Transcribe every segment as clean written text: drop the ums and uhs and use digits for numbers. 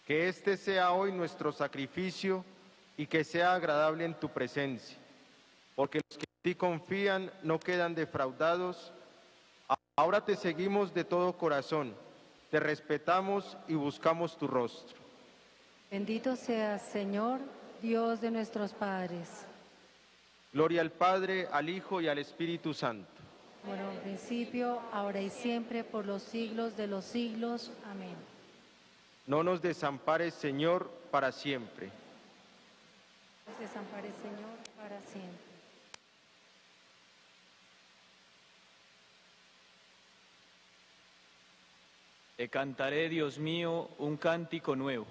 Que este sea hoy nuestro sacrificio y que sea agradable en tu presencia, porque los que en ti confían no quedan defraudados. Ahora te seguimos de todo corazón, te respetamos y buscamos tu rostro. Bendito seas, Señor, Dios de nuestros padres. Gloria al Padre, al Hijo y al Espíritu Santo. Como en un principio, ahora y siempre, por los siglos de los siglos. Amén. No nos desampares, Señor, para siempre. No nos desampares, Señor, para siempre. Te cantaré, Dios mío, un cántico nuevo.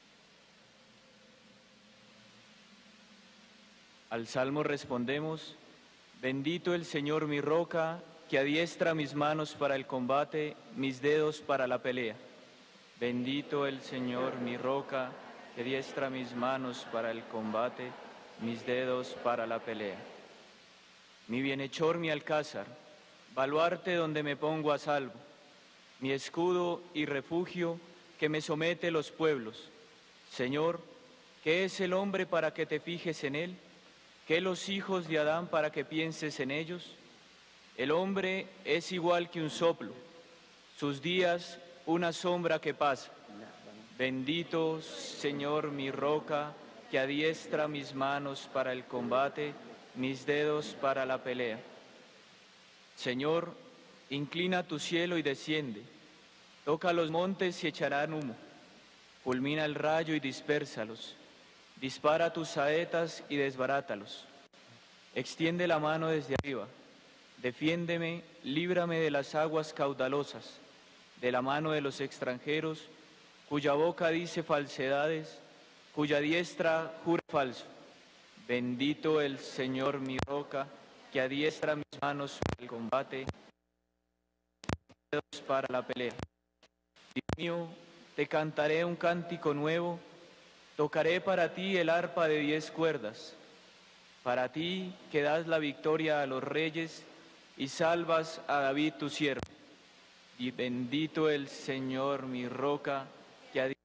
Al salmo respondemos: bendito el Señor mi roca, que adiestra mis manos para el combate, mis dedos para la pelea. Bendito el Señor mi roca, que adiestra mis manos para el combate, mis dedos para la pelea. Mi bienhechor, mi alcázar, baluarte donde me pongo a salvo, mi escudo y refugio que me somete los pueblos. Señor, ¿qué es el hombre para que te fijes en él? ¿Qué los hijos de Adán para que pienses en ellos? El hombre es igual que un soplo, sus días una sombra que pasa. Bendito, Señor, mi roca, que adiestra mis manos para el combate, mis dedos para la pelea. Señor, inclina tu cielo y desciende, toca los montes y echarán humo, fulmina el rayo y dispérsalos, dispara tus saetas y desbarátalos. Extiende la mano desde arriba, defiéndeme, líbrame de las aguas caudalosas, de la mano de los extranjeros, cuya boca dice falsedades, cuya diestra jura falso. Bendito el Señor mi roca, que adiestra mis manos para el combate, mis dedos para la pelea. Dios mío, te cantaré un cántico nuevo, tocaré para ti el arpa de 10 cuerdas, para ti que das la victoria a los reyes y salvas a David tu siervo. Y bendito el Señor mi roca, que adiestra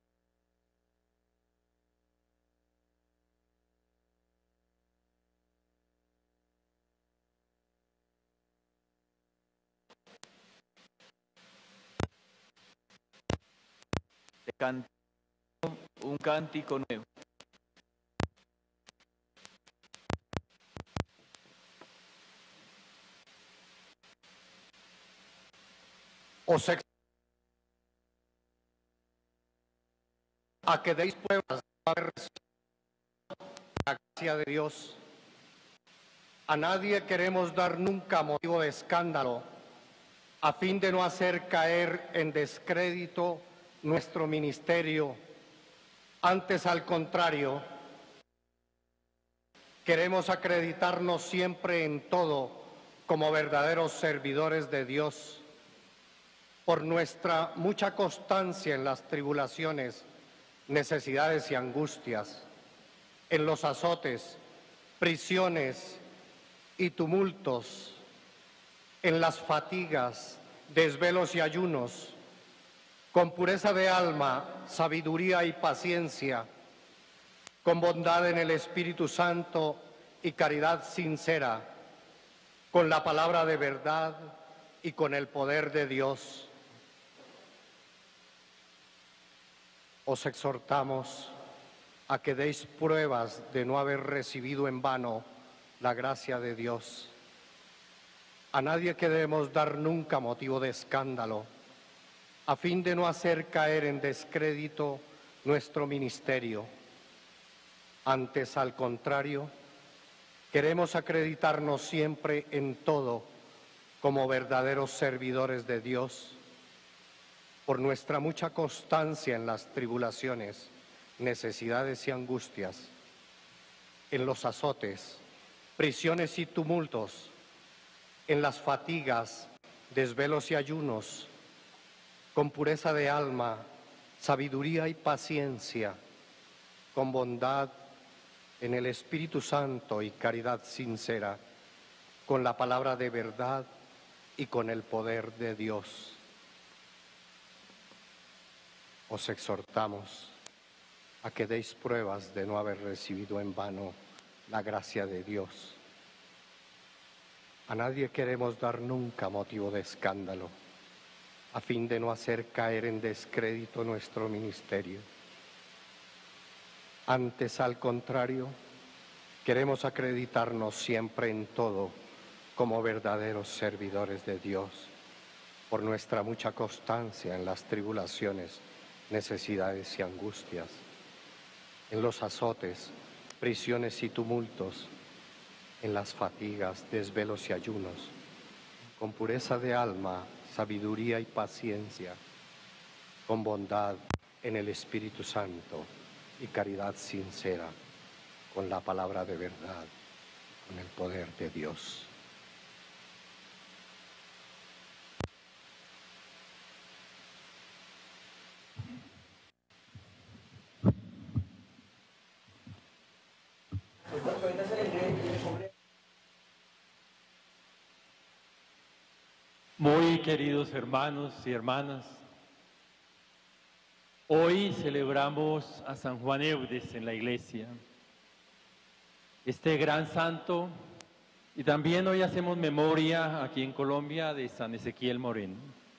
te canto un cántico nuevo. Os exhorto a que deis pruebas de haber recibido la gracia de Dios. A nadie queremos dar nunca motivo de escándalo, a fin de no hacer caer en descrédito nuestro ministerio. Antes, al contrario, queremos acreditarnos siempre en todo como verdaderos servidores de Dios. Por nuestra mucha constancia en las tribulaciones, necesidades y angustias, en los azotes, prisiones y tumultos, en las fatigas, desvelos y ayunos, con pureza de alma, sabiduría y paciencia, con bondad en el Espíritu Santo y caridad sincera, con la palabra de verdad y con el poder de Dios. Os exhortamos a que deis pruebas de no haber recibido en vano la gracia de Dios. A nadie queremos dar nunca motivo de escándalo, a fin de no hacer caer en descrédito nuestro ministerio. Antes, al contrario, queremos acreditarnos siempre en todo como verdaderos servidores de Dios. Por nuestra mucha constancia en las tribulaciones, necesidades y angustias, en los azotes, prisiones y tumultos, en las fatigas, desvelos y ayunos, con pureza de alma, sabiduría y paciencia, con bondad en el Espíritu Santo y caridad sincera, con la palabra de verdad y con el poder de Dios. Os exhortamos a que deis pruebas de no haber recibido en vano la gracia de Dios. A nadie queremos dar nunca motivo de escándalo, a fin de no hacer caer en descrédito nuestro ministerio. Antes, al contrario, queremos acreditarnos siempre en todo como verdaderos servidores de Dios, por nuestra mucha constancia en las tribulaciones, necesidades y angustias, en los azotes, prisiones y tumultos, en las fatigas, desvelos y ayunos, con pureza de alma, sabiduría y paciencia, con bondad en el Espíritu Santo y caridad sincera, con la palabra de verdad, con el poder de Dios. Muy queridos hermanos y hermanas, hoy celebramos a San Juan Eudes en la iglesia, este gran santo, y también hoy hacemos memoria aquí en Colombia de San Ezequiel Moreno.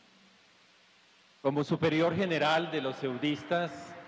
Como superior general de los eudistas,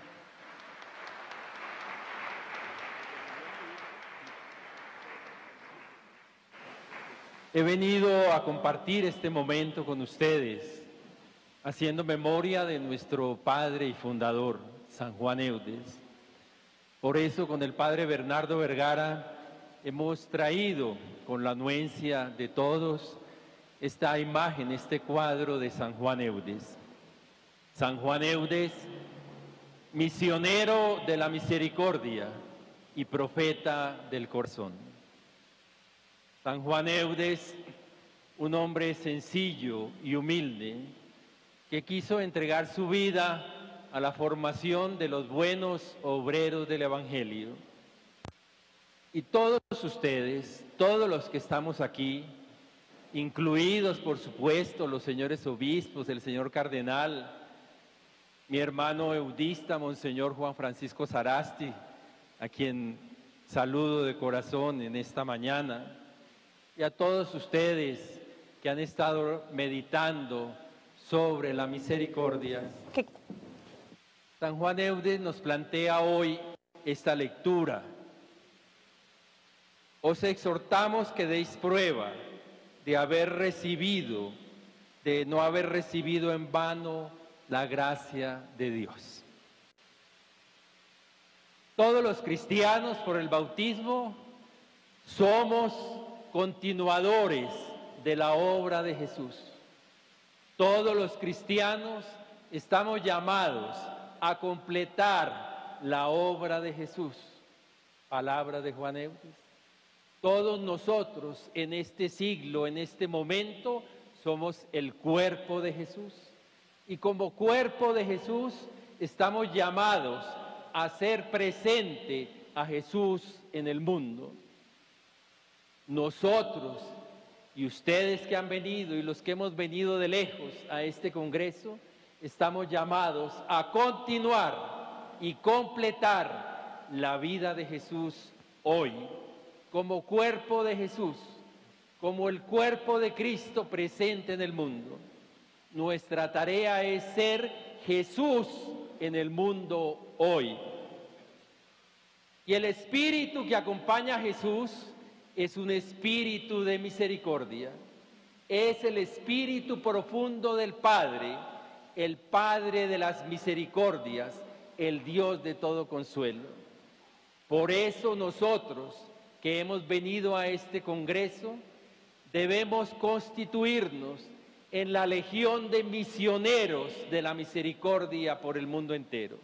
he venido a compartir este momento con ustedes, haciendo memoria de nuestro padre y fundador, San Juan Eudes. Por eso, con el padre Bernardo Vergara, hemos traído, con la anuencia de todos, esta imagen, este cuadro de San Juan Eudes. San Juan Eudes, misionero de la misericordia y profeta del corazón. San Juan Eudes, un hombre sencillo y humilde, que quiso entregar su vida a la formación de los buenos obreros del Evangelio. Y todos ustedes, todos los que estamos aquí, incluidos por supuesto los señores obispos, el señor cardenal, mi hermano eudista, Monseñor Juan Francisco Sarasti, a quien saludo de corazón en esta mañana, y a todos ustedes que han estado meditando sobre la misericordia. San Juan Eudes nos plantea hoy esta lectura. Os exhortamos que deis prueba de no haber recibido en vano la gracia de Dios. Todos los cristianos por el bautismo somos continuadores de la obra de Jesús. Todos los cristianos estamos llamados a completar la obra de Jesús. Palabra de Juan Eudes. Todos nosotros en este siglo, en este momento, somos el cuerpo de Jesús. Y como cuerpo de Jesús estamos llamados a hacer presente a Jesús en el mundo. Nosotros y ustedes que han venido y los que hemos venido de lejos a este congreso, estamos llamados a continuar y completar la vida de Jesús hoy, como cuerpo de Jesús, como el cuerpo de Cristo presente en el mundo. Nuestra tarea es ser Jesús en el mundo hoy. Y el espíritu que acompaña a Jesús es un espíritu de misericordia. Es el espíritu profundo del Padre, el Padre de las misericordias, el Dios de todo consuelo. Por eso nosotros que hemos venido a este congreso debemos constituirnos en la legión de misioneros de la misericordia por el mundo entero.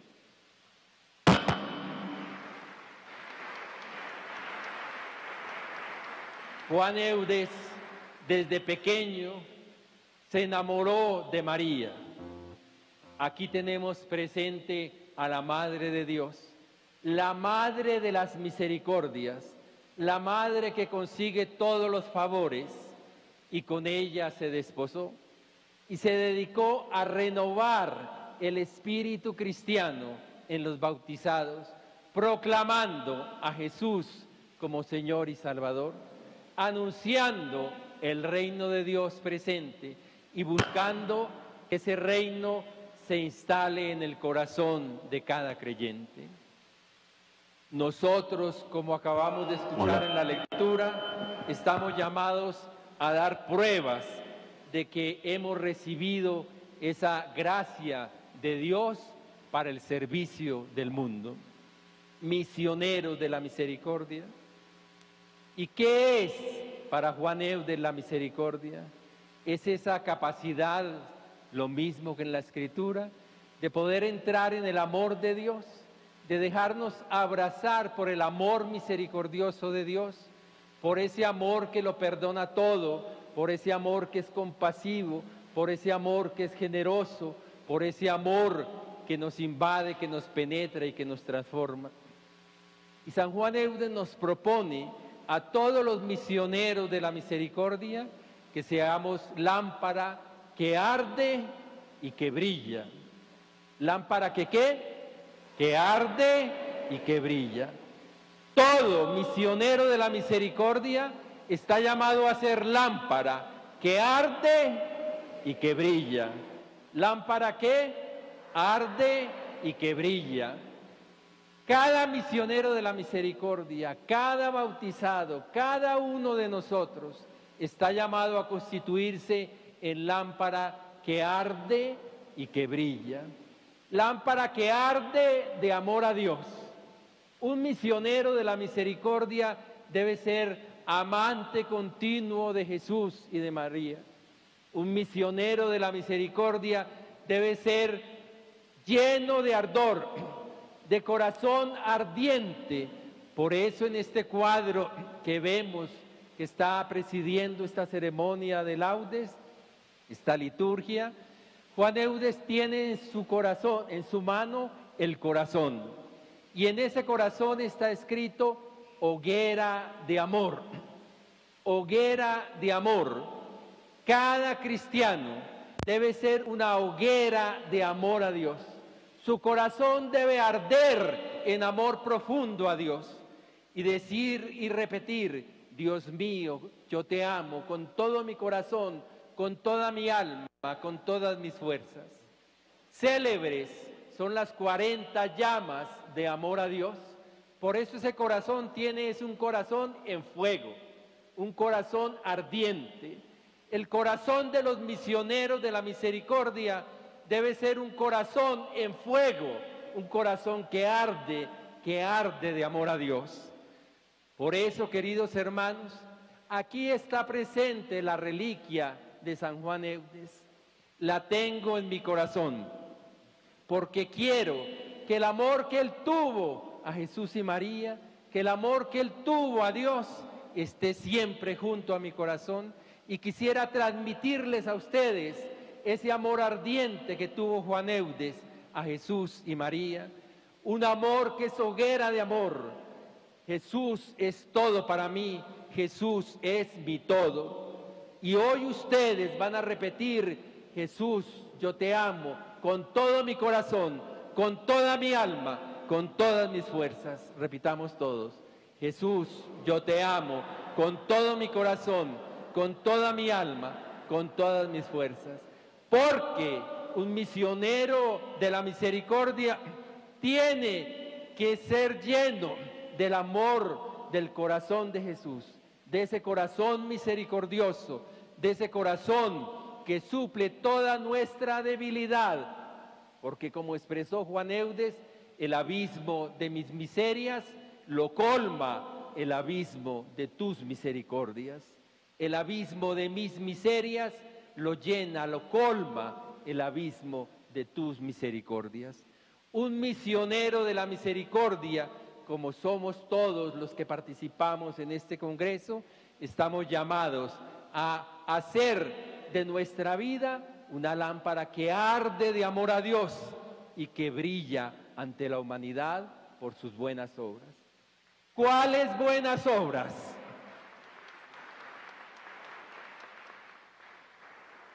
Juan Eudes, desde pequeño, se enamoró de María. Aquí tenemos presente a la Madre de Dios, la Madre de las misericordias, la Madre que consigue todos los favores, y con ella se desposó y se dedicó a renovar el espíritu cristiano en los bautizados, proclamando a Jesús como Señor y Salvador, anunciando el reino de Dios presente y buscando que ese reino se instale en el corazón de cada creyente. Nosotros, como acabamos de escuchar en la lectura, estamos llamados a dar pruebas de que hemos recibido esa gracia de Dios para el servicio del mundo. Misioneros de la misericordia. ¿Y qué es para Juan Eudes la misericordia? Es esa capacidad, lo mismo que en la Escritura, de poder entrar en el amor de Dios, de dejarnos abrazar por el amor misericordioso de Dios, por ese amor que lo perdona todo, por ese amor que es compasivo, por ese amor que es generoso, por ese amor que nos invade, que nos penetra y que nos transforma. Y San Juan Eudes nos propone a todos los misioneros de la misericordia que seamos lámpara que arde y que brilla. ¿Lámpara que qué? Que arde y que brilla. Todo misionero de la misericordia está llamado a ser lámpara que arde y que brilla. ¿Lámpara que arde y que brilla? Cada misionero de la misericordia, cada bautizado, cada uno de nosotros está llamado a constituirse en lámpara que arde y que brilla. Lámpara que arde de amor a Dios. Un misionero de la misericordia debe ser amante continuo de Jesús y de María. Un misionero de la misericordia debe ser lleno de ardor, de corazón ardiente. Por eso en este cuadro que vemos que está presidiendo esta ceremonia de laudes, esta liturgia, Juan Eudes tiene en su corazón, en su mano, el corazón. Y en ese corazón está escrito hoguera de amor. Hoguera de amor. Cada cristiano debe ser una hoguera de amor a Dios. Su corazón debe arder en amor profundo a Dios y decir y repetir: Dios mío, yo te amo con todo mi corazón, con toda mi alma, con todas mis fuerzas. Célebres son las 40 llamas de amor a Dios. Por eso ese corazón es un corazón en fuego, un corazón ardiente. El corazón de los misioneros de la misericordia debe ser un corazón en fuego, un corazón que arde de amor a Dios. Por eso, queridos hermanos, aquí está presente la reliquia de San Juan Eudes. La tengo en mi corazón, porque quiero que el amor que él tuvo a Jesús y María, que el amor que él tuvo a Dios, esté siempre junto a mi corazón, y quisiera transmitirles a ustedes ese amor ardiente que tuvo Juan Eudes a Jesús y María, un amor que es hoguera de amor. Jesús es todo para mí, Jesús es mi todo. Y hoy ustedes van a repetir: Jesús, yo te amo con todo mi corazón, con toda mi alma, con todas mis fuerzas. Repitamos todos: Jesús, yo te amo con todo mi corazón, con toda mi alma, con todas mis fuerzas. Porque un misionero de la misericordia tiene que ser lleno del amor del corazón de Jesús, de ese corazón misericordioso, de ese corazón que suple toda nuestra debilidad. Porque como expresó Juan Eudes, el abismo de mis miserias lo colma el abismo de tus misericordias. El abismo de mis miserias lo llena, lo colma el abismo de tus misericordias. Un misionero de la misericordia, como somos todos los que participamos en este congreso, estamos llamados a hacer de nuestra vida una lámpara que arde de amor a Dios y que brilla ante la humanidad por sus buenas obras. ¿Cuáles buenas obras?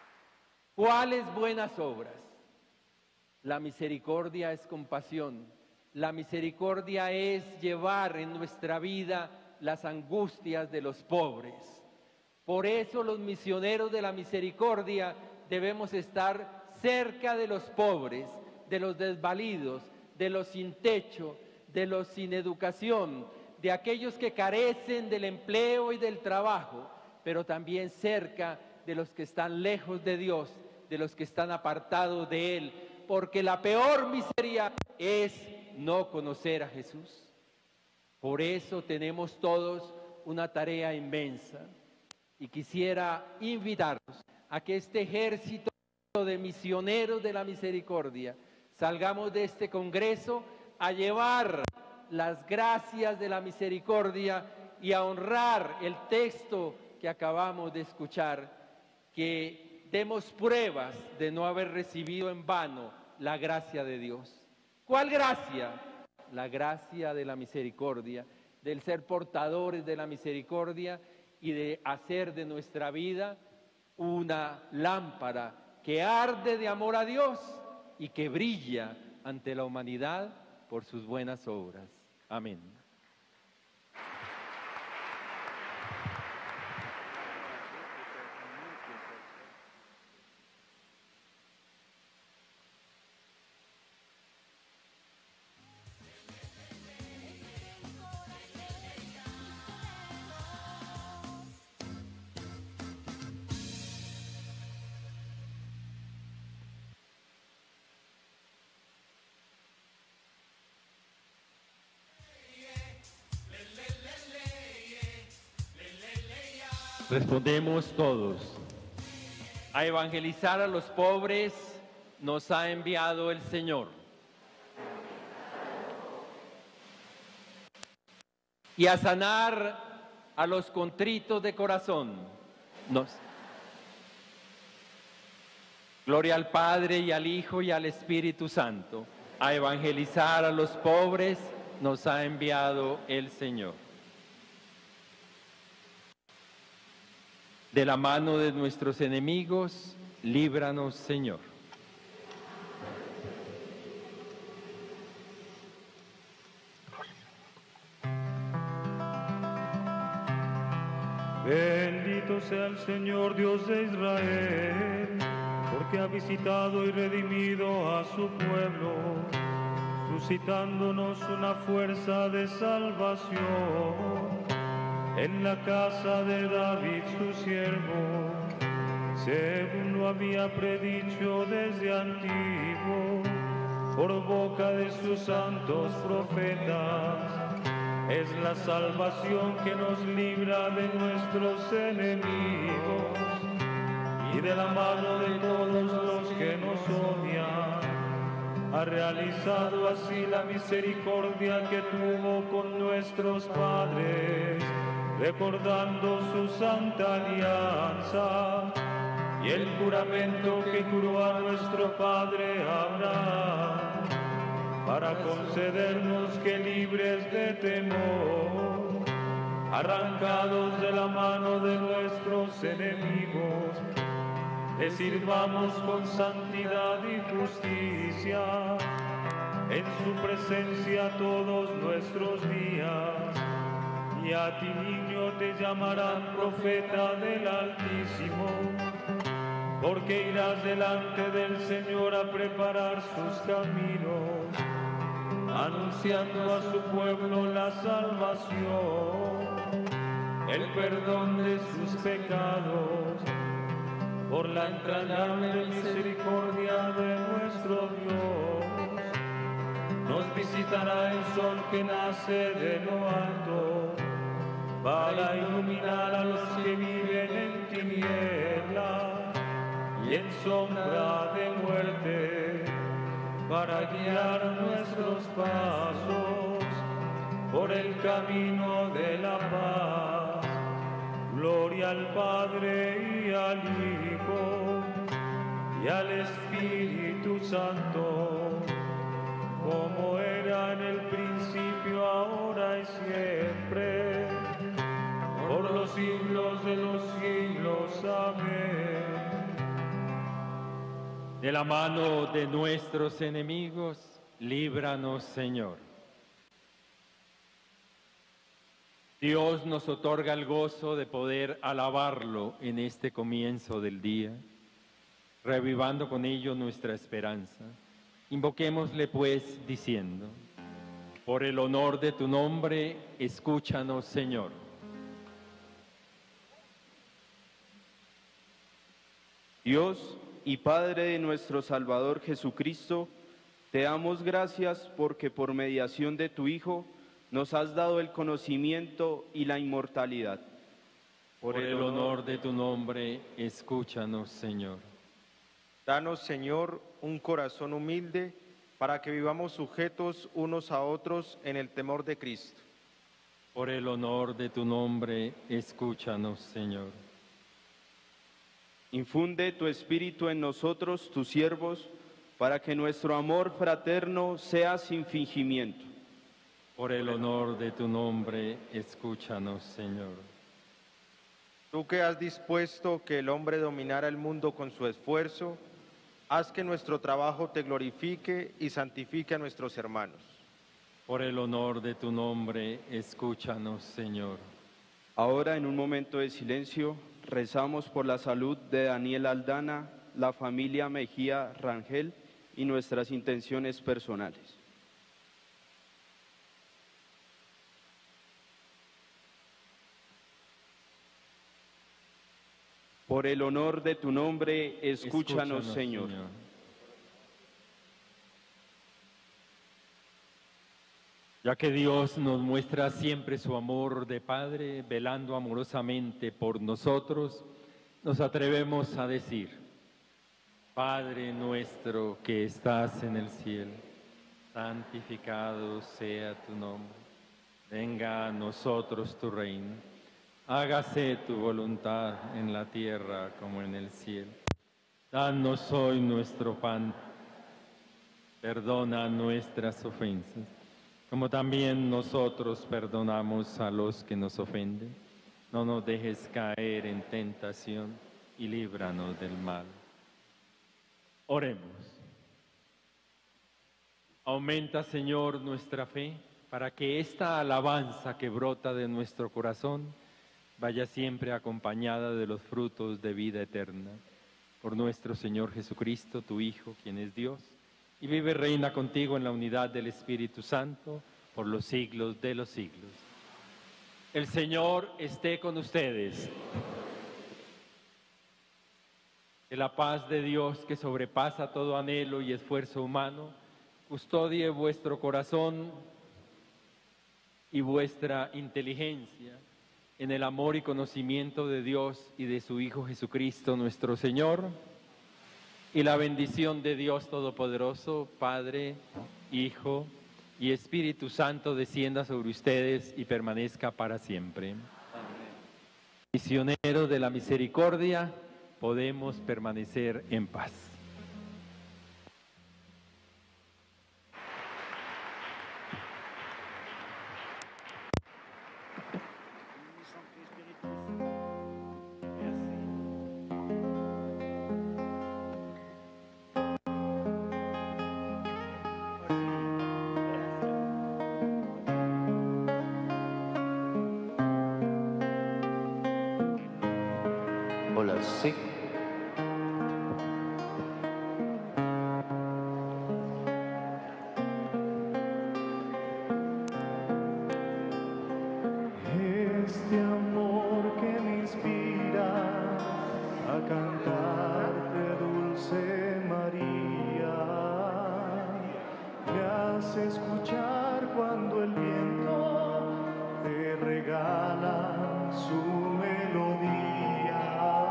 ¿Cuáles buenas obras? La misericordia es compasión, La misericordia es llevar en nuestra vida las angustias de los pobres. Por eso los misioneros de la misericordia debemos estar cerca de los pobres, de los desvalidos, de los sin techo, de los sin educación, de aquellos que carecen del empleo y del trabajo, pero también cerca de los que están lejos de Dios, de los que están apartados de Él, porque la peor miseria es no conocer a Jesús. Por eso tenemos todos una tarea inmensa y quisiera invitarlos a que este ejército de misioneros de la misericordia salgamos de este congreso a llevar las gracias de la misericordia y a honrar el texto que acabamos de escuchar, que demos pruebas de no haber recibido en vano la gracia de Dios. ¿Cuál gracia? La gracia de la misericordia, del ser portadores de la misericordia y de hacer de nuestra vida una lámpara que arde de amor a Dios y que brilla ante la humanidad por sus buenas obras. Amén. Respondemos todos. A evangelizar a los pobres nos ha enviado el Señor. Y a sanar a los contritos de corazón. Gloria al Padre y al Hijo y al Espíritu Santo. A evangelizar a los pobres nos ha enviado el Señor. De la mano de nuestros enemigos, líbranos, Señor. Bendito sea el Señor Dios de Israel, porque ha visitado y redimido a su pueblo, suscitándonos una fuerza de salvación en la casa de David su siervo, según lo había predicho desde antiguo, por boca de sus santos profetas. Es la salvación que nos libra de nuestros enemigos y de la mano de todos los que nos odian. Ha realizado así la misericordia que tuvo con nuestros padres, recordando su santa alianza y el juramento que juró a nuestro padre Abraham, para concedernos que libres de temor, arrancados de la mano de nuestros enemigos, le sirvamos con santidad y justicia en su presencia todos nuestros días. Y a ti, niño, te llamarán profeta del Altísimo, porque irás delante del Señor a preparar sus caminos, anunciando a su pueblo la salvación, el perdón de sus pecados, por la entrañable misericordia de nuestro Dios. Nos visitará el sol que nace de lo alto, para iluminar a los que viven en tinieblas y en sombra de muerte, para guiar nuestros pasos por el camino de la paz. Gloria al Padre y al Hijo y al Espíritu Santo, como era en el principio, ahora y siempre, por los siglos de los siglos. Amén. De la mano de nuestros enemigos, líbranos, Señor. Dios nos otorga el gozo de poder alabarlo en este comienzo del día, revivando con ello nuestra esperanza. Invoquémosle pues diciendo: por el honor de tu nombre, escúchanos, Señor. Dios y Padre de nuestro Salvador Jesucristo, te damos gracias porque por mediación de tu Hijo nos has dado el conocimiento y la inmortalidad. Por el honor de tu nombre, escúchanos, Señor. Danos, Señor, un corazón humilde para que vivamos sujetos unos a otros en el temor de Cristo. Por el honor de tu nombre, escúchanos, Señor. Infunde tu Espíritu en nosotros, tus siervos, para que nuestro amor fraterno sea sin fingimiento. Por el honor de tu nombre, escúchanos, Señor. Tú que has dispuesto que el hombre dominara el mundo con su esfuerzo, haz que nuestro trabajo te glorifique y santifique a nuestros hermanos. Por el honor de tu nombre, escúchanos, Señor. Ahora, en un momento de silencio, rezamos por la salud de Daniel Aldana, la familia Mejía Rangel y nuestras intenciones personales. Por el honor de tu nombre, escúchanos, Señor. Ya que Dios nos muestra siempre su amor de Padre, velando amorosamente por nosotros, nos atrevemos a decir: Padre nuestro que estás en el cielo, santificado sea tu nombre. Venga a nosotros tu reino. Hágase tu voluntad en la tierra como en el cielo. Danos hoy nuestro pan. Perdona nuestras ofensas, como también nosotros perdonamos a los que nos ofenden. No nos dejes caer en tentación y líbranos del mal. Oremos. Aumenta, Señor, nuestra fe, para que esta alabanza que brota de nuestro corazón vaya siempre acompañada de los frutos de vida eterna. Por nuestro Señor Jesucristo, tu Hijo, quien es Dios, y vive y reina contigo en la unidad del Espíritu Santo, por los siglos de los siglos. El Señor esté con ustedes. Que la paz de Dios, que sobrepasa todo anhelo y esfuerzo humano, custodie vuestro corazón y vuestra inteligencia en el amor y conocimiento de Dios y de su Hijo Jesucristo nuestro Señor, y la bendición de Dios Todopoderoso, Padre, Hijo y Espíritu Santo descienda sobre ustedes y permanezca para siempre. Amén. Misioneros de la misericordia, podemos permanecer en paz. Hola, sí. Este amor que me inspira a cantarte, dulce María, me hace escuchar cuando el viento te regala su melodía.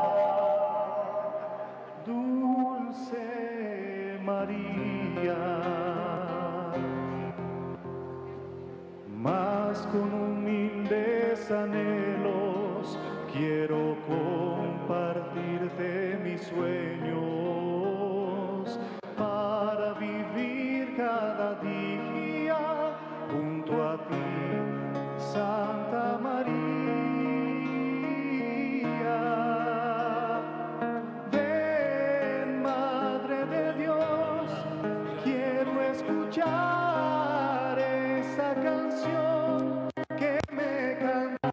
Dulce María, mas con humildes anhelos quiero compartirte mis sueños para vivir cada día junto a ti, Santa María. Ven, Madre de Dios, quiero escuchar esa canción que me canta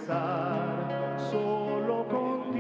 estar solo contigo.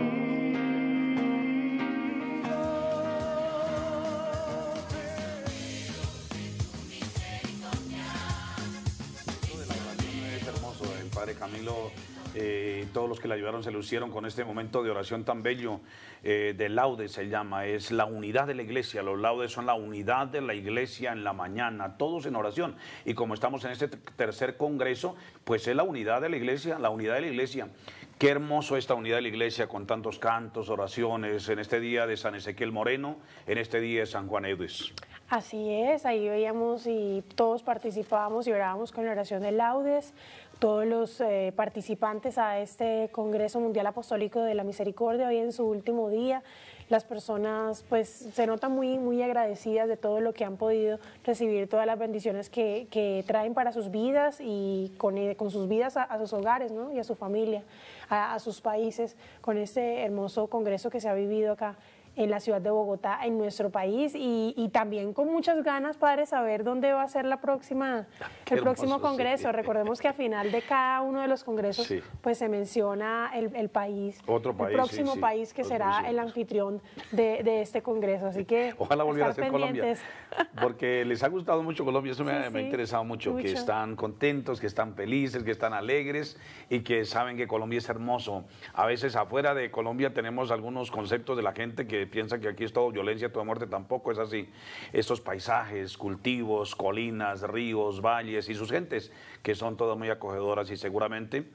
Es hermoso, el Padre Camilo, todos los que le ayudaron se lucieron con este momento de oración tan bello, de laudes se llama, es la unidad de la iglesia. Los laudes son la unidad de la iglesia en la mañana, todos en oración. Y como estamos en este tercer congreso, pues es la unidad de la iglesia, la unidad de la iglesia. Qué hermoso esta unidad de la iglesia con tantos cantos, oraciones, en este día de San Ezequiel Moreno, en este día de San Juan Eudes. Así es, ahí veíamos y todos participábamos y orábamos con la oración de laudes. Todos los participantes a este Congreso Mundial Apostólico de la Misericordia, hoy en su último día, las personas pues se notan muy agradecidas de todo lo que han podido recibir, todas las bendiciones que traen para sus vidas y con sus vidas a sus hogares, ¿no? Y a su familia, a sus países, con este hermoso Congreso que se ha vivido acá en la ciudad de Bogotá, en nuestro país, y también con muchas ganas, padre, saber dónde va a ser el próximo congreso. Sí. Recordemos que al final de cada uno de los congresos, sí, pues se menciona el país, otro país, el próximo país que será el anfitrión de este congreso, así que ojalá volviera a ser Colombia, porque les ha gustado mucho Colombia, eso me ha interesado mucho, que están contentos, que están felices, que están alegres y que saben que Colombia es hermoso. A veces afuera de Colombia tenemos algunos conceptos de la gente que piensa que aquí es todo violencia, toda muerte, tampoco es así. Estos paisajes, cultivos, colinas, ríos, valles y sus gentes, que son todas muy acogedoras y seguramente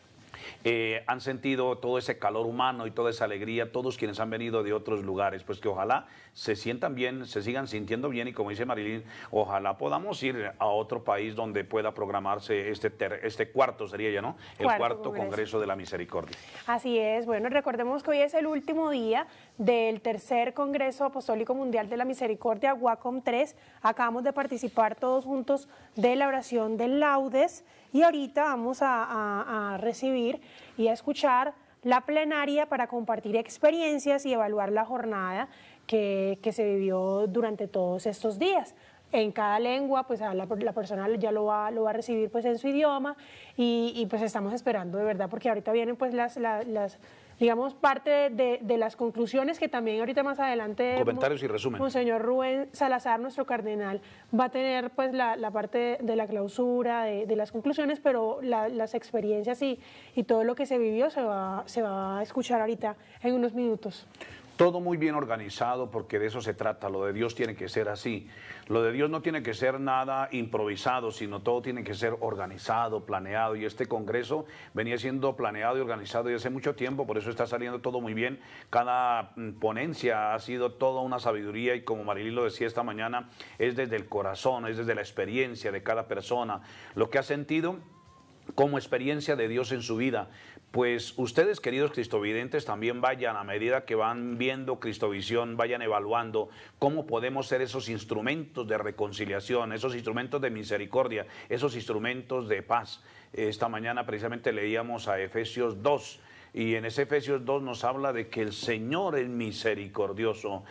han sentido todo ese calor humano y toda esa alegría, todos quienes han venido de otros lugares, pues que ojalá se sientan bien, se sigan sintiendo bien y como dice Marilyn, ojalá podamos ir a otro país donde pueda programarse este cuarto, sería ya, ¿no? El cuarto Congreso de la Misericordia. Así es, bueno, recordemos que hoy es el último día del tercer Congreso Apostólico Mundial de la Misericordia, WACOM 3, acabamos de participar todos juntos de la oración de laudes y ahorita vamos a recibir y a escuchar la plenaria para compartir experiencias y evaluar la jornada que se vivió durante todos estos días. En cada lengua, pues la persona ya lo va a recibir pues en su idioma y pues estamos esperando de verdad, porque ahorita vienen pues las digamos, parte de las conclusiones que también ahorita más adelante... Comentarios y resumen. Monseñor Rubén Salazar, nuestro cardenal, va a tener pues la parte de la clausura, de las conclusiones, pero las experiencias y todo lo que se vivió se va a escuchar ahorita en unos minutos. Todo muy bien organizado, porque de eso se trata. Lo de Dios tiene que ser así. Lo de Dios no tiene que ser nada improvisado, sino todo tiene que ser organizado, planeado. Y este congreso venía siendo planeado y organizado desde hace mucho tiempo, por eso está saliendo todo muy bien. Cada ponencia ha sido toda una sabiduría y como Marilyn lo decía esta mañana, es desde el corazón, es desde la experiencia de cada persona, lo que ha sentido como experiencia de Dios en su vida. Pues ustedes, queridos cristovidentes, también vayan, a medida que van viendo Cristovisión, vayan evaluando cómo podemos ser esos instrumentos de reconciliación, esos instrumentos de misericordia, esos instrumentos de paz. Esta mañana precisamente leíamos a Efesios 2, y en ese Efesios 2 nos habla de que el Señor es misericordioso.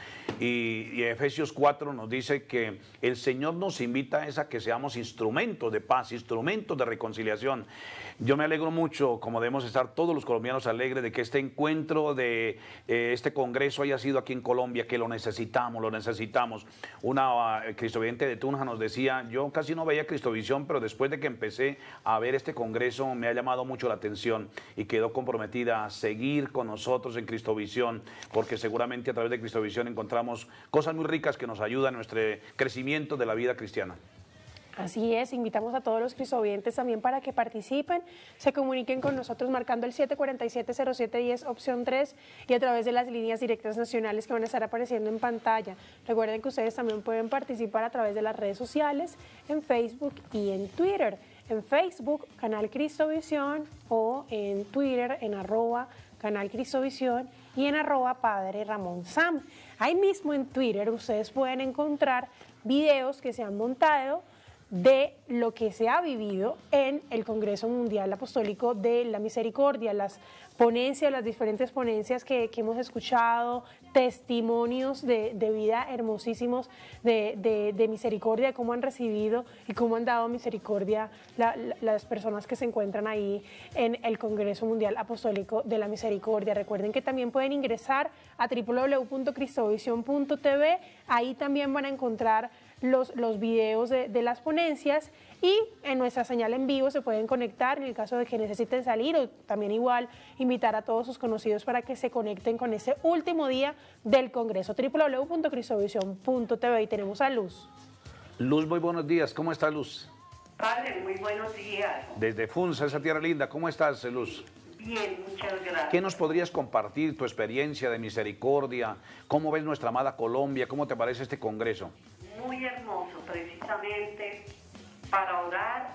Y Efesios 4 nos dice que el Señor nos invita a que seamos instrumentos de paz, instrumentos de reconciliación. Yo me alegro mucho, como debemos estar todos los colombianos alegres, de que este encuentro de este congreso haya sido aquí en Colombia, que lo necesitamos, lo necesitamos. Una cristovidente de Tunja nos decía, yo casi no veía Cristovisión, pero después de que empecé a ver este congreso me ha llamado mucho la atención y quedó comprometida a seguir con nosotros en Cristovisión, porque seguramente a través de Cristovisión encontramos cosas muy ricas que nos ayudan a nuestro crecimiento de la vida cristiana. Así es, invitamos a todos los cristovidentes también para que participen, se comuniquen con nosotros marcando el 747-0710 opción 3 y a través de las líneas directas nacionales que van a estar apareciendo en pantalla. Recuerden que ustedes también pueden participar a través de las redes sociales, en Facebook y en Twitter. En Facebook, Canal Cristovisión, o en Twitter, en @Canal Cristovisión y en @Padre Ramón Sam. Ahí mismo en Twitter ustedes pueden encontrar videos que se han montado de lo que se ha vivido en el Congreso Mundial Apostólico de la Misericordia, las ponencias, las diferentes ponencias que hemos escuchado, testimonios de vida hermosísimos de misericordia, de cómo han recibido y cómo han dado misericordia las personas que se encuentran ahí en el Congreso Mundial Apostólico de la Misericordia. Recuerden que también pueden ingresar a www.cristovision.tv, ahí también van a encontrar los videos de las ponencias, y en nuestra señal en vivo se pueden conectar en el caso de que necesiten salir, o también igual invitar a todos sus conocidos para que se conecten con ese último día del Congreso. www.cristovision.tv. Y tenemos a Luz. Luz, muy buenos días. ¿Cómo está Luz? Padre, muy buenos días. Desde Funza, esa tierra linda. ¿Cómo estás, Luz? Bien, muchas gracias. ¿Qué nos podrías compartir, tu experiencia de misericordia? ¿Cómo ves nuestra amada Colombia? ¿Cómo te parece este Congreso? Muy hermoso, precisamente para orar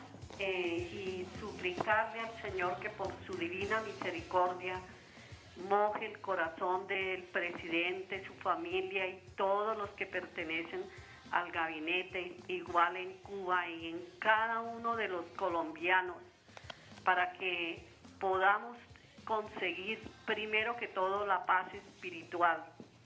y suplicarle al Señor que por su divina misericordia moje el corazón del presidente, su familia y todos los que pertenecen al gabinete, igual en Cuba y en cada uno de los colombianos, para que podamos conseguir primero que todo la paz espiritual,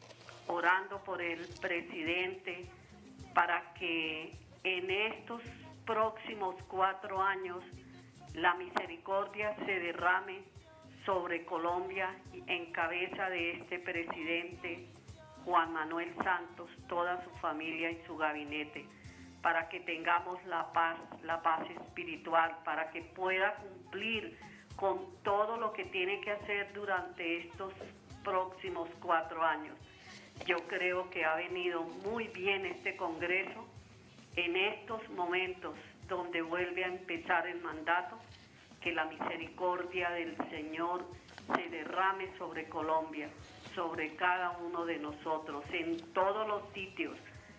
orando por el presidente, para que en estos próximos 4 años la misericordia se derrame sobre Colombia en cabeza de este presidente Juan Manuel Santos, toda su familia y su gabinete, para que tengamos la paz espiritual, para que pueda cumplir con todo lo que tiene que hacer durante estos próximos 4 años. Yo creo que ha venido muy bien este Congreso en estos momentos donde vuelve a empezar el mandato, que la misericordia del Señor se derrame sobre Colombia, sobre cada uno de nosotros, en todos los sitios,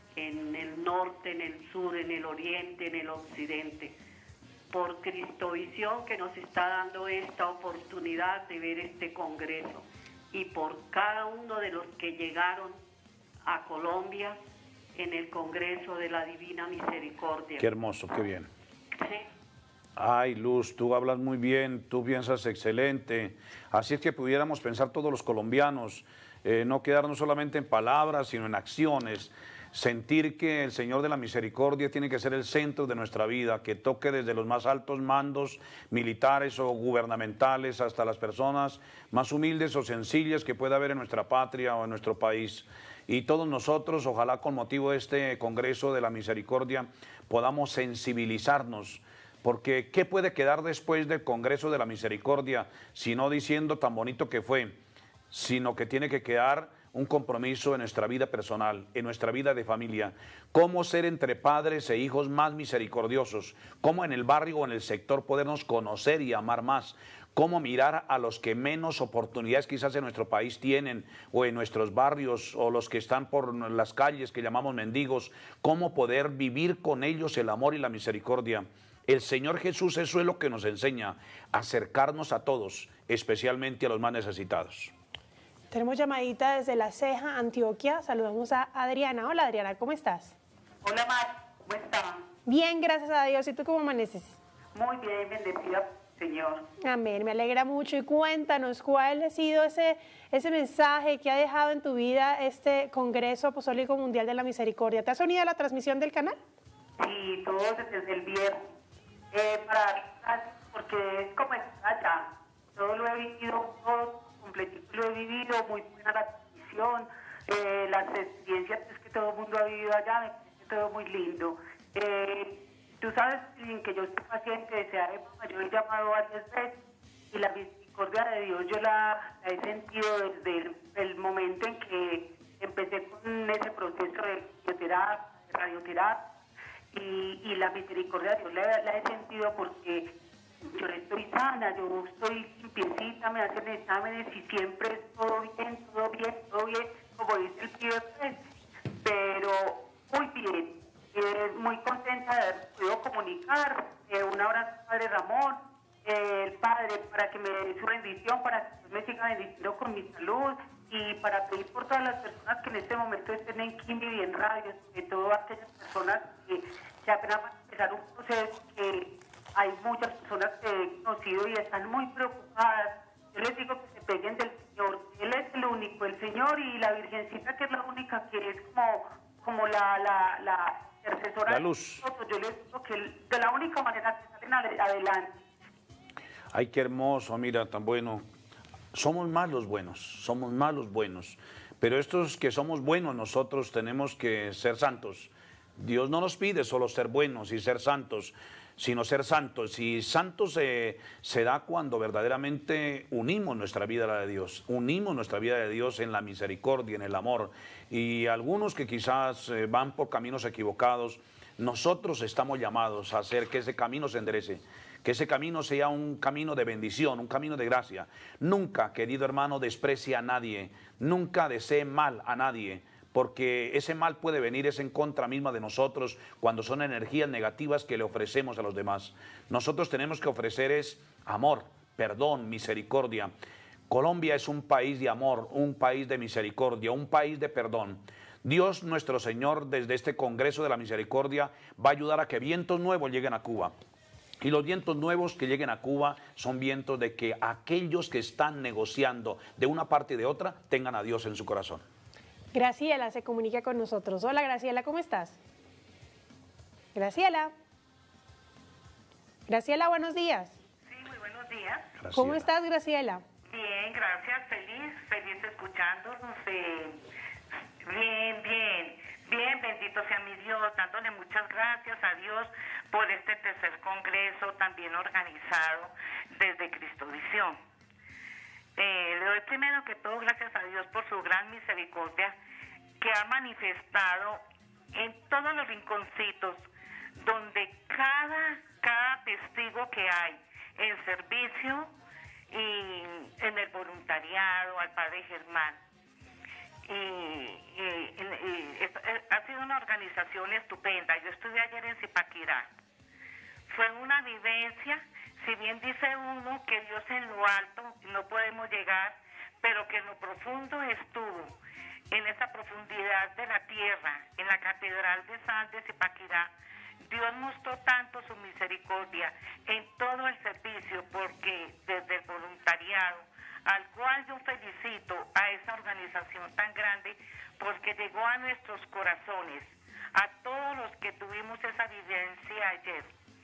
en el norte, en el sur, en el oriente, en el occidente. Por Cristovisión, que nos está dando esta oportunidad de ver este Congreso, y por cada uno de los que llegaron a Colombia en el Congreso de la Divina Misericordia. Qué hermoso, qué bien. Sí. Ay, Luz, tú hablas muy bien, tú piensas excelente. Así es que pudiéramos pensar todos los colombianos, no quedarnos solamente en palabras, sino en acciones. Sentir que el Señor de la Misericordia tiene que ser el centro de nuestra vida, que toque desde los más altos mandos militares o gubernamentales hasta las personas más humildes o sencillas que pueda haber en nuestra patria o en nuestro país. Y todos nosotros, ojalá con motivo de este Congreso de la Misericordia, podamos sensibilizarnos, porque ¿qué puede quedar después del Congreso de la Misericordia, sino diciendo tan bonito que fue, sino que tiene que quedar un compromiso en nuestra vida personal, en nuestra vida de familia, cómo ser entre padres e hijos más misericordiosos, cómo en el barrio o en el sector podernos conocer y amar más, cómo mirar a los que menos oportunidades quizás en nuestro país tienen, o en nuestros barrios, o los que están por las calles que llamamos mendigos, cómo poder vivir con ellos el amor y la misericordia. El Señor Jesús, eso es lo que nos enseña, acercarnos a todos, especialmente a los más necesitados. Tenemos llamadita desde La Ceja, Antioquia. Saludamos a Adriana. Hola, Adriana, ¿cómo estás? Hola, Mar, ¿cómo están? Bien, gracias a Dios. ¿Y tú cómo amaneces? Muy bien, bendecida, Señor. Amén, me alegra mucho. Y cuéntanos, ¿cuál ha sido ese mensaje que ha dejado en tu vida este Congreso Apostólico Mundial de la Misericordia? ¿Te has unido a la transmisión del canal? Sí, todo desde el viernes. Porque es como estar allá. Todo lo he vivido, todo completito lo he vivido, muy buena la transmisión, las experiencias que todo el mundo ha vivido allá, me parece todo muy lindo. Tú sabes que yo soy paciente de esa época, yo he llamado varias veces y la misericordia de Dios yo la he sentido desde el momento en que empecé con ese proceso de radioterapia y la misericordia de Dios la he sentido porque yo estoy sana, yo estoy limpiecita, me hacen exámenes y siempre es todo bien, como dice el primer juez, pero muy bien, muy contenta de haber podido comunicar. Un abrazo al Padre Ramón, el Padre, para que me dé su bendición, para que me siga bendiciendo con mi salud y para pedir por todas las personas que en este momento estén en Kimby y en radio, sobre todo aquellas personas que apenas van a finalizar un proceso que hay muchas personas que he conocido y están muy preocupadas. Yo les digo que se peguen del Señor. Él es el único, el Señor, y la Virgencita, que es la única que es como la intercesora. La luz. De nosotros. Yo les digo que de la única manera que salen adelante. Ay, qué hermoso, mira, tan bueno. Somos más los buenos. Pero estos que somos buenos, nosotros tenemos que ser santos. Dios no nos pide solo ser buenos y ser santos, sino ser santos. Y santos se da cuando verdaderamente unimos nuestra vida a la de Dios. Unimos nuestra vida de Dios en la misericordia, en el amor. Y algunos que quizás van por caminos equivocados, nosotros estamos llamados a hacer que ese camino se enderece. Que ese camino sea un camino de bendición, un camino de gracia. Nunca, querido hermano, desprecie a nadie. Nunca desee mal a nadie. Porque ese mal puede venir, es en contra misma de nosotros cuando son energías negativas que le ofrecemos a los demás. Nosotros tenemos que ofrecer es amor, perdón, misericordia. Colombia es un país de amor, un país de misericordia, un país de perdón. Dios nuestro Señor, desde este Congreso de la Misericordia, va a ayudar a que vientos nuevos lleguen a Cuba. Y los vientos nuevos que lleguen a Cuba son vientos de que aquellos que están negociando de una parte y de otra tengan a Dios en su corazón. Graciela se comunica con nosotros. Hola, Graciela, ¿cómo estás? Graciela. Graciela, buenos días. Sí, muy buenos días. Graciela. ¿Cómo estás, Graciela? Bien, gracias, feliz escuchándonos. Bien, bendito sea mi Dios, dándole muchas gracias a Dios por este tercer congreso también organizado desde Cristovisión. Le doy primero que todo gracias a Dios por su gran misericordia que ha manifestado en todos los rinconcitos donde cada testigo que hay en servicio y en el voluntariado, al Padre Germán. Ha sido una organización estupenda. Yo estuve ayer en Zipaquirá. Fue una vivencia, si bien dice uno que Dios en lo alto no podemos llegar, pero que en lo profundo estuvo, en esa profundidad de la tierra, en la Catedral de Sal de Zipaquirá. Dios mostró tanto su misericordia en todo el servicio, porque desde el voluntariado, al cual yo felicito a esa organización tan grande, porque llegó a nuestros corazones, a todos los que tuvimos esa vivencia ayer.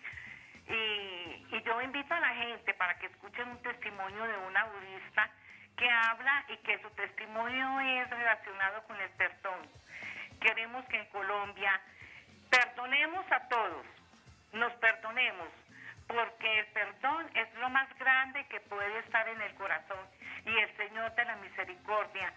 Y yo invito a la gente para que escuchen un testimonio de una budista que habla y que su testimonio es relacionado con el perdón. Queremos que en Colombia perdonemos a todos, nos perdonemos, porque el perdón es lo más grande que puede estar en el corazón, y el Señor de la misericordia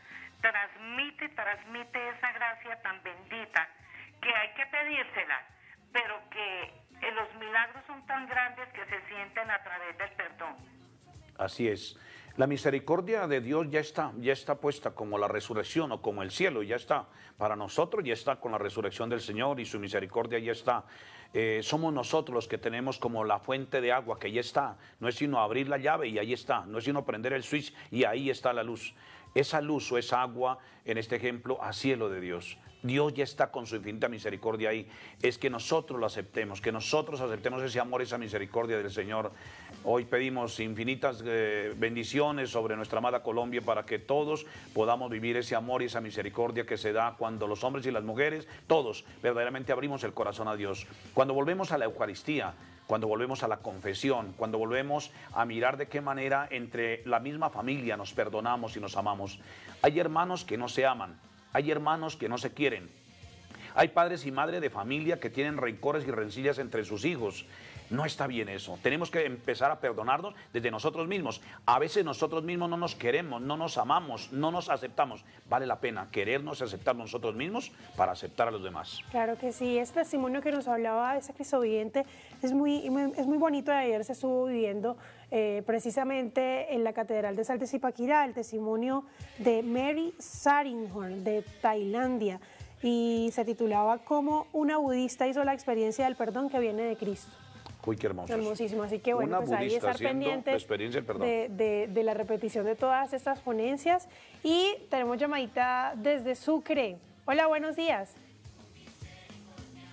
transmite esa gracia tan bendita que hay que pedírsela, pero que los milagros son tan grandes que se sienten a través del perdón. Así es. La misericordia de Dios ya está puesta como la resurrección o como el cielo, ya está. Para nosotros ya está con la resurrección del Señor y su misericordia ya está. Somos nosotros los que tenemos como la fuente de agua que ya está. No es sino abrir la llave y ahí está. No es sino prender el switch y ahí está la luz. Esa luz o esa agua, en este ejemplo, a cielo de Dios. Dios ya está con su infinita misericordia ahí. Es que nosotros lo aceptemos, que nosotros aceptemos ese amor, esa misericordia del Señor. Hoy pedimos infinitas bendiciones sobre nuestra amada Colombia para que todos podamos vivir ese amor y esa misericordia que se da cuando los hombres y las mujeres, todos verdaderamente abrimos el corazón a Dios. Cuando volvemos a la Eucaristía, cuando volvemos a la confesión, cuando volvemos a mirar de qué manera entre la misma familia nos perdonamos y nos amamos. Hay hermanos que no se aman. Hay hermanos que no se quieren. Hay padres y madres de familia que tienen rencores y rencillas entre sus hijos. No está bien eso. Tenemos que empezar a perdonarnos desde nosotros mismos. A veces nosotros mismos no nos queremos, no nos amamos, no nos aceptamos. Vale la pena querernos y aceptar nosotros mismos para aceptar a los demás. Claro que sí. Este testimonio que nos hablaba ese cristovidente es muy bonito. Ayer se estuvo viviendo precisamente en la Catedral de Sal de Zipaquirá, el testimonio de Mary Saringhorn de Tailandia, y se titulaba "Cómo una budista hizo la experiencia del perdón que viene de Cristo". Uy, qué hermoso. Hermosísimo. Así que bueno, pues ahí estar pendientes de la repetición de todas estas ponencias. Y tenemos llamadita desde Sucre. Hola, buenos días.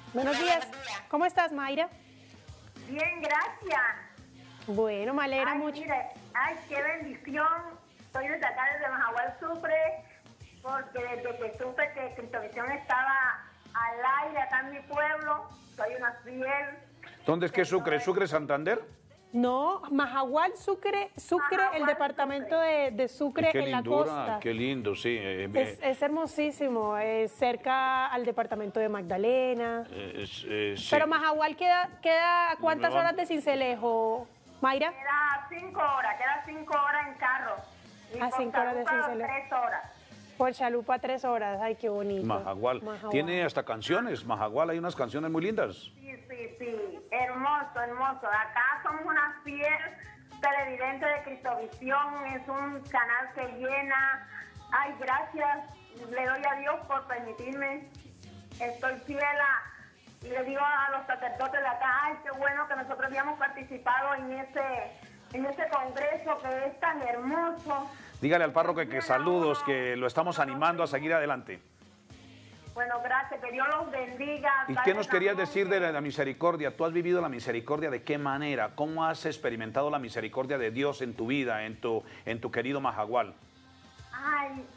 Buenos días. ¿Cómo estás, Mayra? Bien, gracias. Bueno, me alegra mucho. Mire, ay, qué bendición. Estoy desde acá, desde Majagual Sucre, porque desde que supe que Cristovisión estaba al aire acá en mi pueblo, soy una fiel. ¿Dónde es que Sucre? ¿Sucre Santander? No, Majagual, Sucre, el departamento de Sucre Qué en la lindura, costa. qué lindo, sí. Es hermosísimo, es cerca al departamento de Magdalena. Sí. Pero Majagual queda ¿a cuántas horas de Sincelejo, Mayra? Queda 5 horas en carro. Y A por 5 horas de Chalupa, Sincelejo. 3 horas. Por Chalupa 3 horas, ay, qué bonito. Majagual. Tiene hasta canciones. Majagual, hay unas canciones muy lindas. Sí, hermoso, hermoso. Acá somos una fiel televidente de Cristovisión, es un canal que llena. Ay, gracias, le doy a Dios por permitirme. Estoy fiel y le digo a los sacerdotes de acá, ay, qué bueno que nosotros habíamos participado en ese congreso que es tan hermoso. Dígale al párroco que saludos, que lo estamos animando a seguir adelante. Bueno, gracias, que Dios los bendiga. ¿Y qué nos querías decir de la misericordia? ¿Tú has vivido la misericordia de qué manera? ¿Cómo has experimentado la misericordia de Dios en tu vida, en tu querido Majagual? Ay,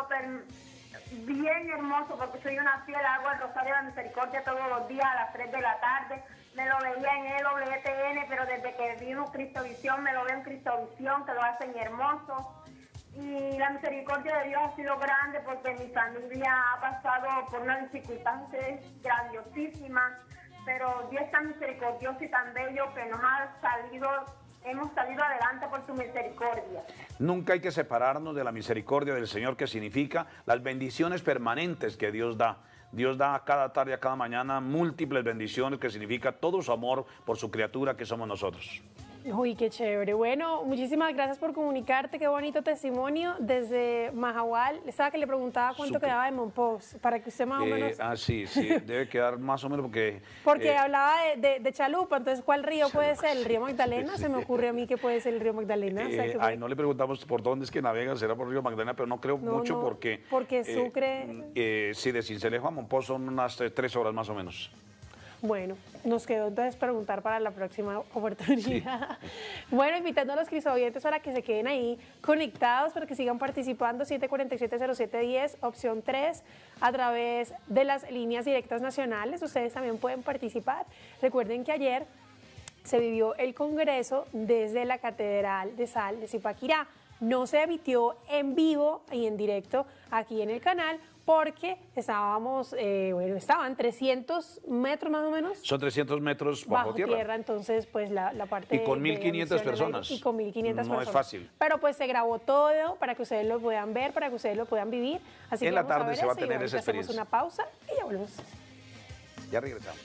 bien hermoso, porque soy una fiel, hago el Rosario de la Misericordia todos los días a las 3 de la tarde. Me lo veía en EWTN, pero desde que vino Cristovisión, me lo veo en Cristovisión, que lo hacen hermoso. Y la misericordia de Dios ha sido grande porque mi familia ha pasado por una dificultad grandiosísima, pero Dios es tan misericordioso y tan bello que hemos salido adelante por su misericordia. Nunca hay que separarnos de la misericordia del Señor, que significa las bendiciones permanentes que Dios da. Dios da cada tarde, a cada mañana, múltiples bendiciones, que significa todo su amor por su criatura que somos nosotros. Uy, qué chévere. Bueno, muchísimas gracias por comunicarte. Qué bonito testimonio desde Majagual. Estaba que le preguntaba cuánto quedaba de Monpós, para que usted más o menos... Sí, debe quedar más o menos porque... Porque hablaba de Chalupa, entonces, ¿cuál río puede ser? ¿El río Magdalena? Se me ocurre a mí que puede ser el río Magdalena. O sea, no le preguntamos por dónde es que navega, será por el río Magdalena, pero no creo mucho porque... Porque Sucre... sí, de Sincelejo a Monpós son unas 3 horas más o menos. Bueno, nos quedó entonces preguntar para la próxima oportunidad. Sí. Bueno, invitando a los cristovientes para que se queden ahí conectados, para que sigan participando, 747-0710, opción 3, a través de las líneas directas nacionales. Ustedes también pueden participar. Recuerden que ayer se vivió el congreso desde la Catedral de Sal de Zipaquirá. No se emitió en vivo y en directo aquí en el canal, porque estaban 300 metros más o menos. Son 300 metros bajo tierra. Entonces pues la parte... Y con 1.500 personas. Y con 1.500 personas. No es fácil. Pero pues se grabó todo para que ustedes lo puedan ver, para que ustedes lo puedan vivir. Así que en la tarde se va a tener esa experiencia. Hacemos una pausa y ya volvemos. Ya regresamos.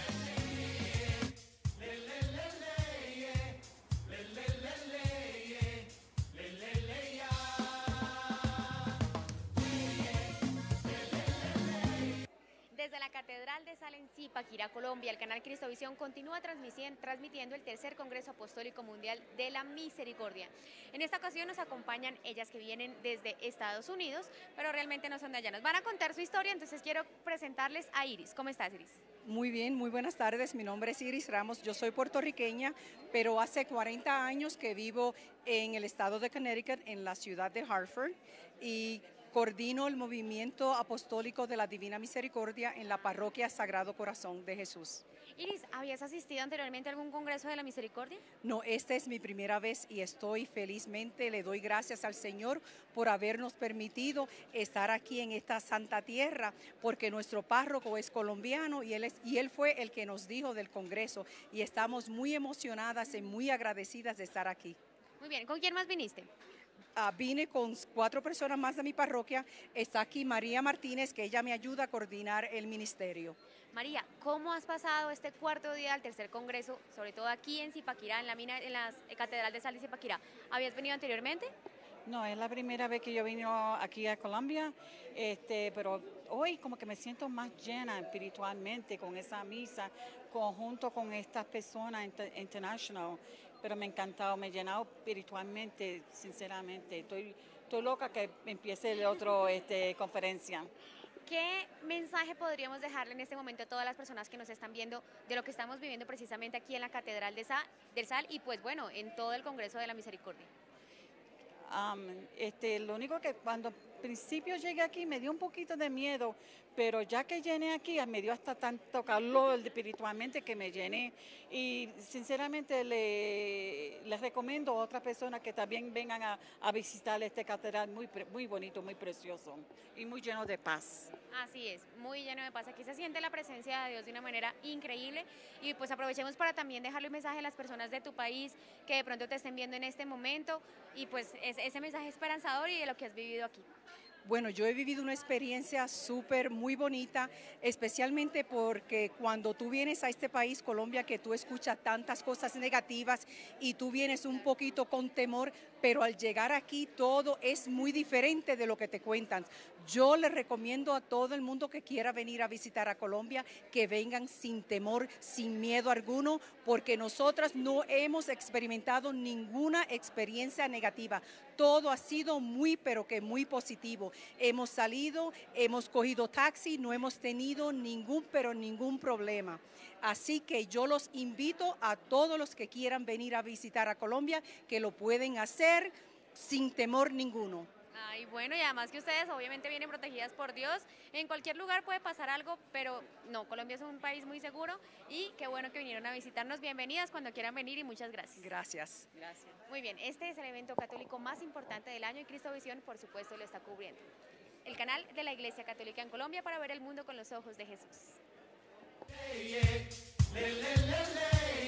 Desde la Catedral de Sal en Zipaquirá, Colombia, el canal Cristovisión continúa transmitiendo el tercer Congreso Apostólico Mundial de la Misericordia. En esta ocasión nos acompañan ellas que vienen desde Estados Unidos, pero realmente no son de allá. Nos van a contar su historia, entonces quiero presentarles a Iris. ¿Cómo estás, Iris? Muy bien, muy buenas tardes. Mi nombre es Iris Ramos. Yo soy puertorriqueña, pero hace 40 años que vivo en el estado de Connecticut, en la ciudad de Hartford, y coordino el movimiento apostólico de la Divina Misericordia en la parroquia Sagrado Corazón de Jesús. Iris, ¿habías asistido anteriormente a algún congreso de la misericordia? No, esta es mi primera vez y le doy gracias al Señor por habernos permitido estar aquí en esta santa tierra, porque nuestro párroco es colombiano y él fue el que nos dijo del congreso, y estamos muy emocionadas y muy agradecidas de estar aquí. Muy bien, ¿con quién más viniste? Vine con 4 personas más de mi parroquia. Está aquí María Martínez, que ella me ayuda a coordinar el ministerio. María, ¿cómo has pasado este cuarto día del tercer congreso, sobre todo aquí en Zipaquirá, en la Catedral de Sal de Zipaquirá? ¿Habías venido anteriormente? No, es la primera vez que yo vino aquí a Colombia, pero hoy como que me siento más llena espiritualmente con esa misa, junto con estas personas internacionales. Pero me ha encantado, me he llenado espiritualmente, sinceramente. Estoy loca que empiece la otra conferencia. ¿Qué mensaje podríamos dejarle en este momento a todas las personas que nos están viendo de lo que estamos viviendo precisamente aquí en la Catedral del Sal y pues bueno, en todo el Congreso de la Misericordia? Lo único que cuando al principio llegué aquí me dio un poquito de miedo, pero ya que llené aquí me dio hasta tanto calor espiritualmente que me llené, y sinceramente les recomiendo a otras personas que también vengan a visitar este catedral muy bonito, muy precioso y muy lleno de paz. Así es, muy lleno de paz. Aquí se siente la presencia de Dios de una manera increíble y pues aprovechemos para también dejarle un mensaje a las personas de tu país que de pronto te estén viendo en este momento y pues ese mensaje esperanzador y de lo que has vivido aquí. Bueno, yo he vivido una experiencia muy bonita, especialmente porque cuando tú vienes a este país, Colombia, que tú escuchas tantas cosas negativas y tú vienes un poquito con temor, pero al llegar aquí todo es muy diferente de lo que te cuentan. Yo les recomiendo a todo el mundo que quiera venir a visitar a Colombia que vengan sin temor, sin miedo alguno, porque nosotras no hemos experimentado ninguna experiencia negativa. Todo ha sido pero que muy positivo. Hemos salido, hemos cogido taxi, no hemos tenido ningún problema. Así que yo los invito a todos los que quieran venir a visitar a Colombia, que lo pueden hacer sin temor ninguno. Ay, bueno, y además que ustedes obviamente vienen protegidas por Dios. En cualquier lugar puede pasar algo, pero no, Colombia es un país muy seguro y qué bueno que vinieron a visitarnos. Bienvenidas cuando quieran venir y muchas gracias. Gracias. Gracias. Muy bien, este es el evento católico más importante del año y Cristovisión, por supuesto, lo está cubriendo. El canal de la Iglesia Católica en Colombia para ver el mundo con los ojos de Jesús.